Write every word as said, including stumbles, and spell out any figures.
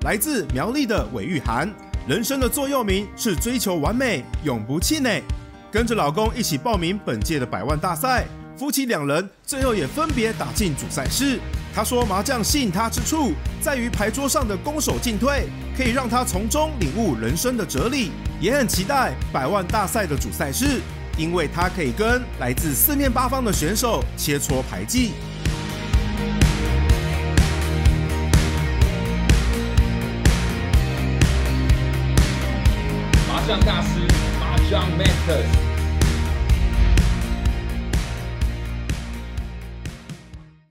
来自苗栗的韦玉涵。人生的座右铭是追求完美，永不气馁。跟着老公一起报名本届的百万大赛，夫妻两人最后也分别打进主赛事。他说，麻将吸引他之处在于牌桌上的攻守进退，可以让他从中领悟人生的哲理，也很期待百万大赛的主赛事，因为他可以跟来自四面八方的选手切磋牌技。 麻将大师，麻将 Masters。